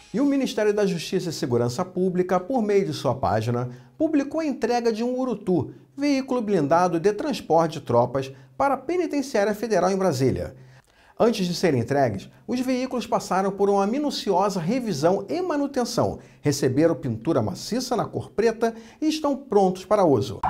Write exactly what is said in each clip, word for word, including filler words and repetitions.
E o Ministério da Justiça e Segurança Pública, por meio de sua página, publicou a entrega de um Urutu, veículo blindado de transporte de tropas, para a Penitenciária Federal em Brasília. Antes de serem entregues, os veículos passaram por uma minuciosa revisão e manutenção, receberam pintura maciça na cor preta e estão prontos para uso.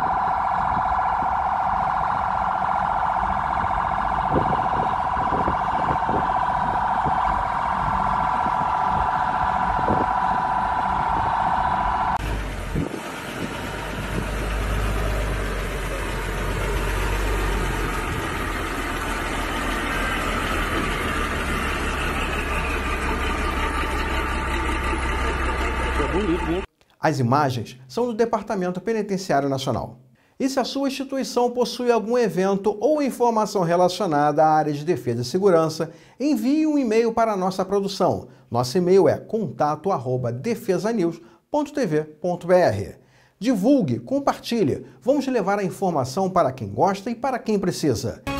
As imagens são do Departamento Penitenciário Nacional. E se a sua instituição possui algum evento ou informação relacionada à área de defesa e segurança, envie um e-mail para a nossa produção. Nosso e-mail é contato arroba defesanews ponto tv ponto br. Divulgue, compartilhe. Vamos levar a informação para quem gosta e para quem precisa.